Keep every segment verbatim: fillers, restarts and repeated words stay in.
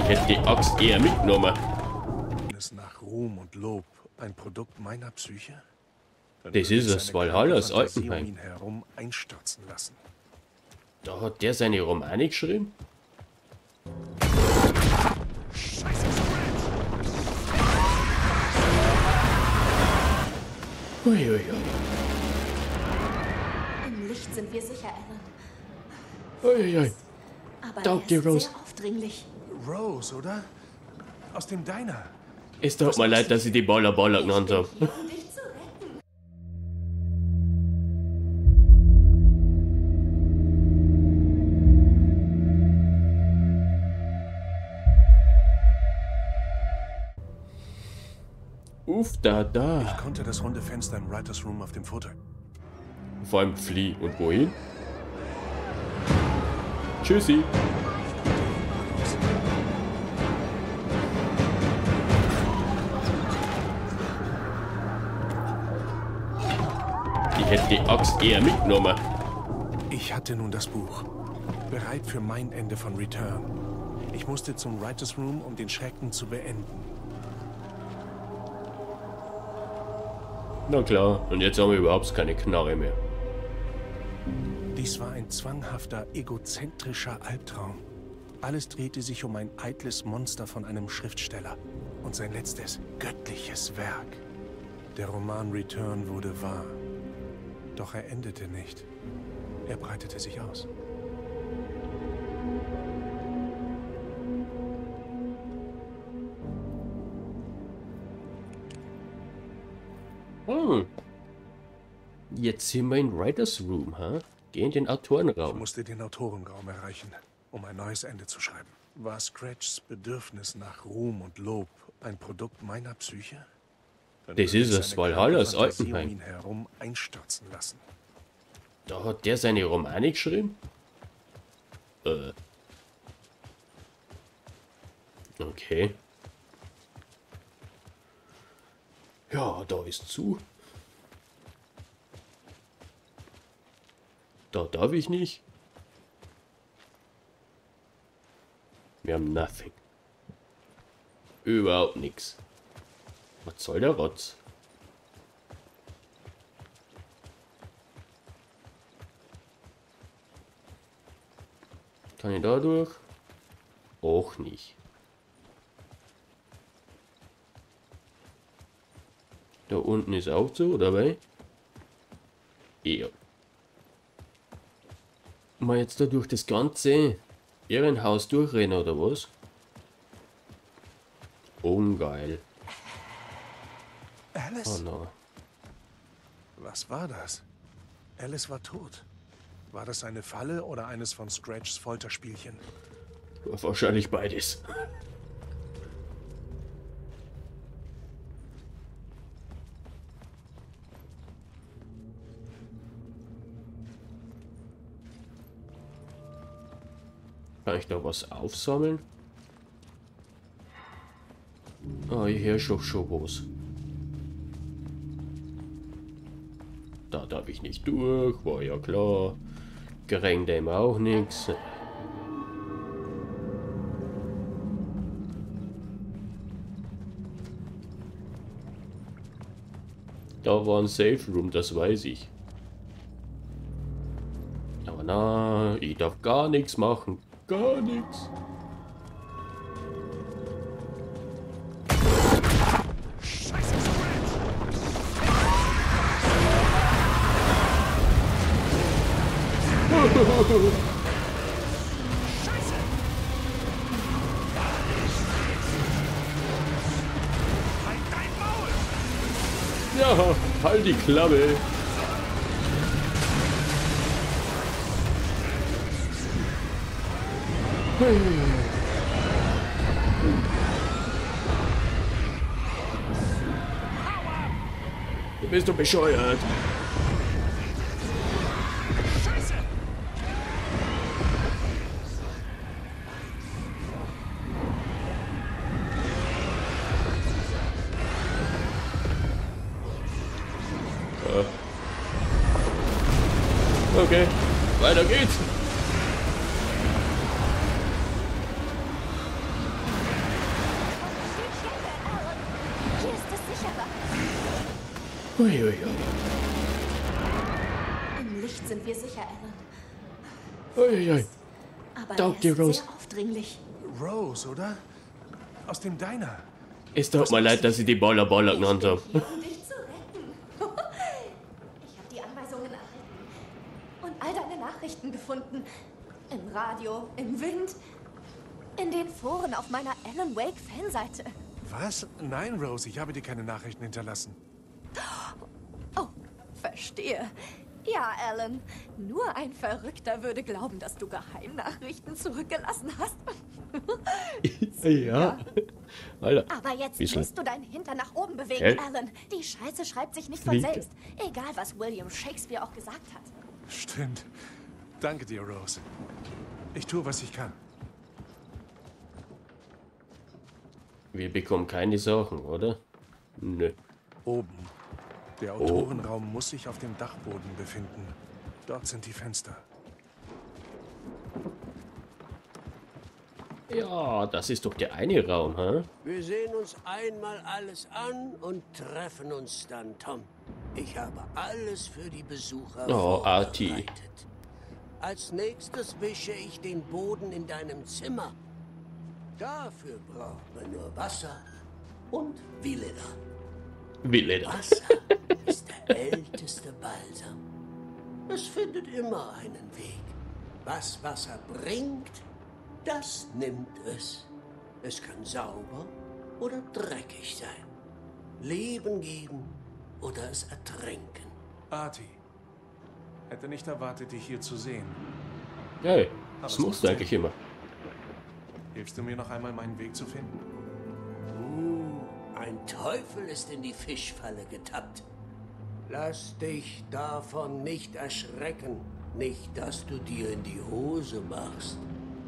Ich hätte die Axt eher mitgenommen. Ist nach Ruhm und Lob ein Produkt meiner Psyche? Dann Das würde ist ich es, seine Valhallas kranke Fantasie Altenheim. um ihn herum einstürzen lassen. Da hat der seine Romane geschrieben? Scheiße, Uiuiui. Im Licht sind wir sicher, Alan. Uiuiui. Aber Taugt er dir, ist Rose. sehr aufdringlich. Rose, oder? Aus dem Diner. Es tut mir leid, dass ich die Baller Baller genannt habe. Hier, um dich zu retten. Uff, da, da. Ich konnte das runde Fenster im Writers Room auf dem Foto. Vor allem flieh. Und wohin? Tschüssi. Ich hätte die Axt eher mitgenommen. Ich hatte nun das Buch. Bereit für mein Ende von Return. Ich musste zum Writers Room, um den Schrecken zu beenden. Na klar, und jetzt haben wir überhaupt keine Knarre mehr. Dies war ein zwanghafter, egozentrischer Albtraum. Alles drehte sich um ein eitles Monster von einem Schriftsteller und sein letztes, göttliches Werk. Der Roman Return wurde wahr. Doch er endete nicht. Er breitete sich aus. Hm. Jetzt sind wir in Writers Room, ha? Geh in den Ich Autorenraum. musste den Autorenraum erreichen, um ein neues Ende zu schreiben. War Scratchs Bedürfnis nach Ruhm und Lob ein Produkt meiner Psyche? Dann Das würde ist ich es, seine Valhallas kranke Fantasie Altenheim. um ihn herum einstürzen lassen. Da hat der seine Romane geschrieben? Äh. Okay. Ja, da ist zu. Da darf ich nicht. Wir haben nothing. Überhaupt nichts. Was soll der Rotz? Kann ich da durch? Auch nicht. Da unten ist auch so, oder bei? Ja. Mal jetzt da durch das ganze Irrenhaus durchrennen, oder was? Ungeil. Oh Alice? no. Was war das? Alice war tot. War das eine Falle oder eines von Scratchs Folterspielchen? Wahrscheinlich beides. Kann ich da was aufsammeln? Ah, ich höre schon schon was. Da darf ich nicht durch, war ja klar. Gerängt dem auch nichts. Da war ein Safe Room, das weiß ich. Aber na, ich darf gar nichts machen. Gar nichts. Ja, halt die Klappe. Du bist doch bescheuert. Okay, weiter geht's. Uiuiui. Im Licht sind wir sicher, Alan. Uiuiui. Aber Dank er dir, ist Rose. sehr aufdringlich. Rose, oder? Aus dem Diner. Es tut mir leid, dass ich die Baller Baller genannt habe. Ich bin hier, um dich zu retten. Ich habe die Anweisungen erhalten. Und all deine Nachrichten gefunden. Im Radio, im Wind, in den Foren auf meiner Alan Wake Fanseite. Was? Nein, Rose, ich habe dir keine Nachrichten hinterlassen. Oh, verstehe. Ja, Alan. Nur ein Verrückter würde glauben, dass du Geheimnachrichten zurückgelassen hast. Ja. Alter. Aber jetzt Bisschen. musst du deinen Hintern nach oben bewegen, Hä? Alan. Die Scheiße schreibt sich nicht von Fliegt. selbst. Egal, was William Shakespeare auch gesagt hat. Stimmt. Danke dir, Rose. Ich tue, was ich kann. Wir bekommen keine Sachen, oder? Nö. Oben. Der Autorenraum muss sich auf dem Dachboden befinden. Dort sind die Fenster. Ja, das ist doch der eine Raum, hä? Wir sehen uns einmal alles an und treffen uns dann, Tom. Ich habe alles für die Besucher Oh, Artie. vorbereitet. Als nächstes wische ich den Boden in deinem Zimmer. Dafür braucht man nur Wasser und Vileda. Wille. Wasser ist der älteste Balsam. Es findet immer einen Weg. Was Wasser bringt, das nimmt es. Es kann sauber oder dreckig sein. Leben geben oder es ertränken. Artie. Hätte nicht erwartet, dich hier zu sehen. Hey, das musst du eigentlich immer. Hilfst du mir noch einmal, meinen Weg zu finden? Uh, ein Teufel ist in die Fischfalle getappt. Lass dich davon nicht erschrecken. Nicht, dass du dir in die Hose machst.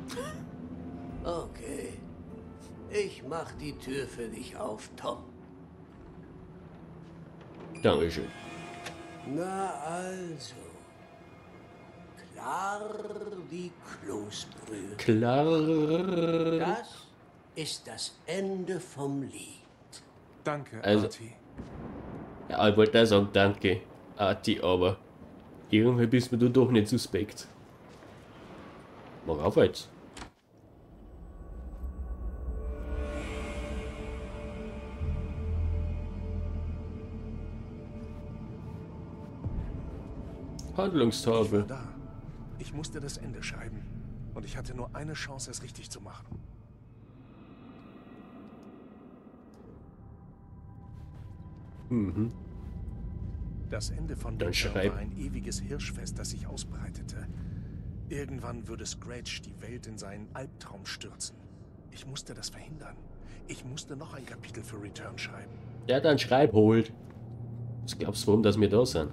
Okay. Ich mach die Tür für dich auf, Tom. Dankeschön. Na also. Klar wie Kloßbrühe. Klar. Das ist das Ende vom Lied. Danke, Also- Artie. Ja, ich wollte auch sagen, danke, Artie, aber irgendwie bist mir du doch nicht suspekt. Mach auf jetzt. Ich war Handlungstafel. da. Ich musste das Ende schreiben. Und ich hatte nur eine Chance, es richtig zu machen. Mhm. Das Ende von Dann Return schreib. war ein ewiges Hirschfest, das sich ausbreitete. Irgendwann würde Scratch die Welt in seinen Albtraum stürzen. Ich musste das verhindern. Ich musste noch ein Kapitel für Return schreiben. Ja, dann schreib holt. Was glaubst du, warum dass wir da sind?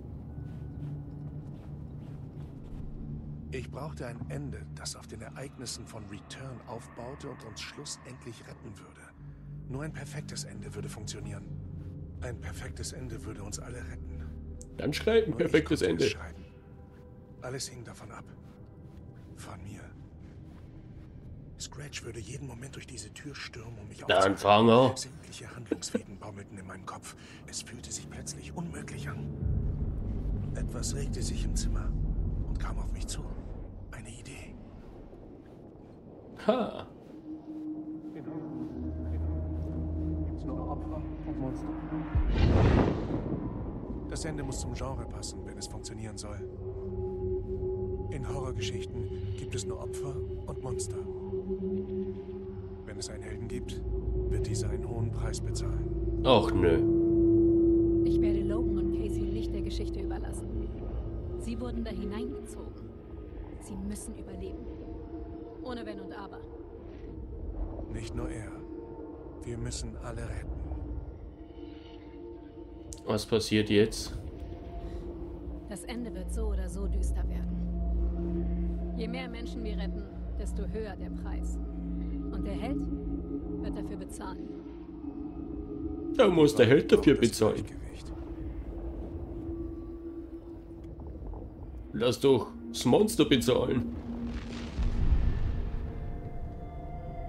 Ich brauchte ein Ende, das auf den Ereignissen von Return aufbaute und uns schlussendlich retten würde. Nur ein perfektes Ende würde funktionieren. Ein perfektes Ende würde uns alle retten. Dann schreib ein Nur ich perfektes konnte es Ende. schreiben. Alles hing davon ab. Von mir. Scratch würde jeden Moment durch diese Tür stürmen, um mich Dann aufzuhalten. fang an. Sämtliche Handlungsfäden baumelten in meinem Kopf. Es fühlte sich plötzlich unmöglich an. Etwas regte sich im Zimmer und kam auf mich zu. Eine Idee. Ha. Das Ende muss zum Genre passen, wenn es funktionieren soll. In Horrorgeschichten gibt es nur Opfer und Monster. Wenn es einen Helden gibt, wird dieser einen hohen Preis bezahlen. Ach nö. Ich werde Logan und Casey nicht der Geschichte überlassen. Sie wurden da hineingezogen. Sie müssen überleben. Ohne Wenn und Aber. Nicht nur er. Wir müssen alle retten. Was passiert jetzt? Das Ende wird so oder so düster werden. Je mehr Menschen wir retten, desto höher der Preis. Und der Held wird dafür bezahlen. Da muss der Held dafür Das bezahlen. Gleichgewicht. Lass doch das Monster bezahlen.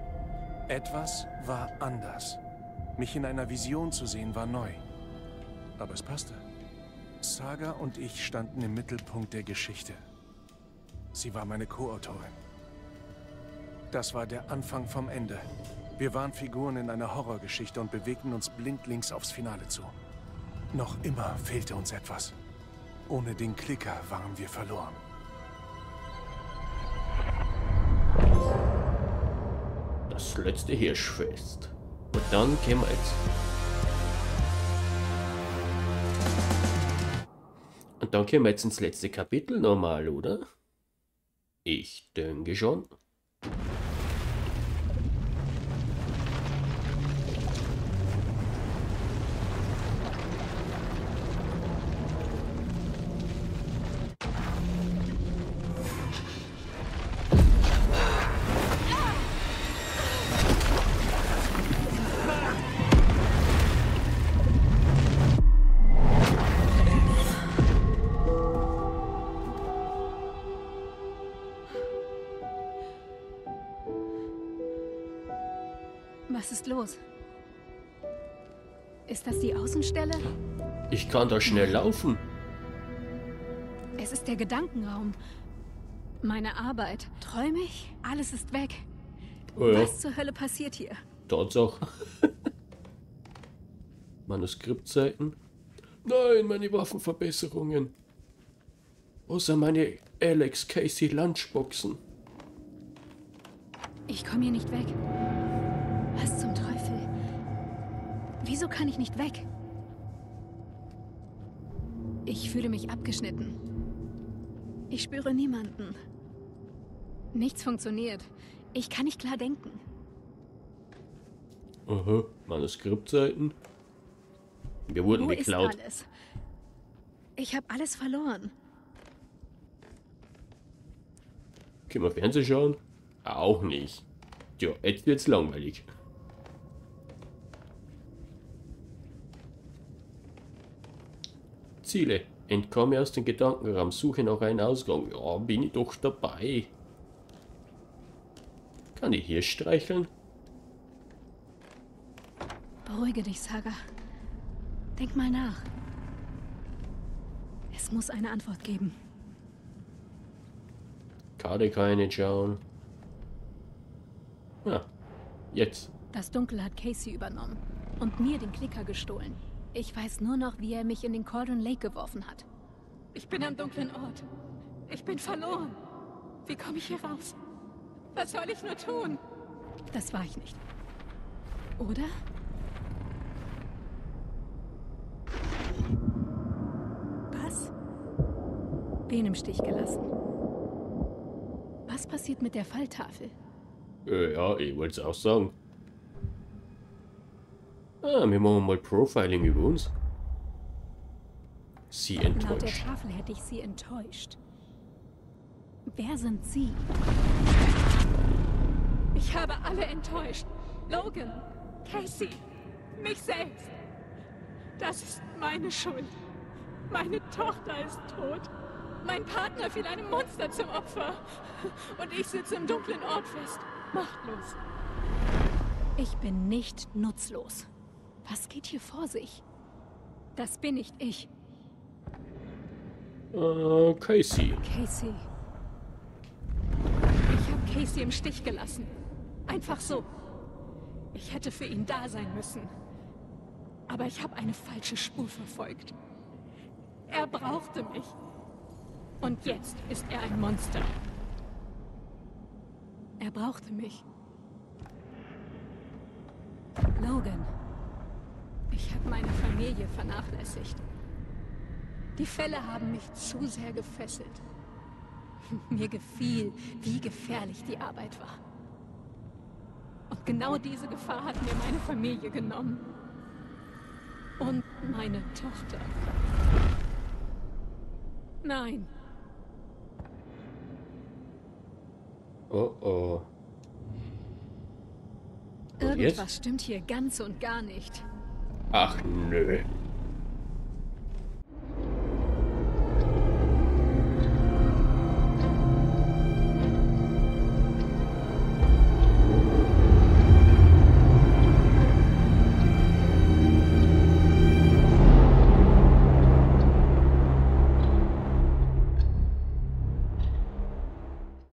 Etwas war anders. Mich in einer Vision zu sehen war neu. aber es passte. Saga und ich standen im Mittelpunkt der Geschichte. Sie war meine Co-Autorin. Das war der Anfang vom Ende. Wir waren Figuren in einer Horrorgeschichte und bewegten uns blindlings aufs Finale zu. Noch immer fehlte uns etwas. Ohne den Klicker waren wir verloren. Das letzte Hirschfest. Und dann kämen wir jetzt. Und dann kämen wir jetzt ins letzte Kapitel normal, oder? Ich denke schon. Was ist los? Ist das die Außenstelle? Ich kann da schnell laufen. Es ist der Gedankenraum. Meine Arbeit. Träume ich? Alles ist weg. Oh ja. Was zur Hölle passiert hier? Tatsache. Manuskriptseiten. Nein, meine Waffenverbesserungen. Außer meine Alex Casey Lunchboxen. Ich komme hier nicht weg. Was zum Teufel? Wieso kann ich nicht weg? Ich fühle mich abgeschnitten. Ich spüre niemanden. Nichts funktioniert. Ich kann nicht klar denken. Aha, Manuskriptseiten. Wir wurden Wo geklaut. ist alles? Ich habe alles verloren. Können wir Fernsehen schauen? Auch nicht. Tja, jetzt wird's langweilig. Ziele. Entkomme aus dem Gedankenraum. Suche nach einem Ausgang. Ja, bin ich doch dabei. Kann ich hier streicheln? Beruhige dich, Saga. Denk mal nach. Es muss eine Antwort geben. Karte kann ich nicht schauen. Ja, jetzt. Das Dunkel hat Casey übernommen und mir den Klicker gestohlen. Ich weiß nur noch, wie er mich in den Cauldron Lake geworfen hat. Ich bin am dunklen Ort. Ich bin verloren. Wie komme ich hier raus? Was soll ich nur tun? Das war ich nicht. Oder? Was? Wen im Stich gelassen? Was passiert mit der Falltafel? Äh, ja, ich wollte es auch sagen. Ah, wir machen mal Profiling über uns. Sie Laut der enttäuscht. Tafel hätte ich sie enttäuscht. Wer sind Sie? Ich habe alle enttäuscht. Logan, Casey, mich selbst. Das ist meine Schuld. Meine Tochter ist tot. Mein Partner fiel einem Monster zum Opfer. Und ich sitze im dunklen Ort fest, machtlos. Ich bin nicht nutzlos. Was geht hier vor sich? Das bin nicht ich. Äh, Casey. Casey. Ich habe Casey im Stich gelassen. Einfach so. Ich hätte für ihn da sein müssen. Aber ich habe eine falsche Spur verfolgt. Er brauchte mich. Und jetzt ist er ein Monster. Er brauchte mich. Logan. Ich habe meine Familie vernachlässigt. Die Fälle haben mich zu sehr gefesselt. Mir gefiel, wie gefährlich die Arbeit war. Und genau diese Gefahr hat mir meine Familie genommen. Und meine Tochter. Nein. Oh oh. Und Irgendwas jetzt? stimmt hier ganz und gar nicht. Ach nö.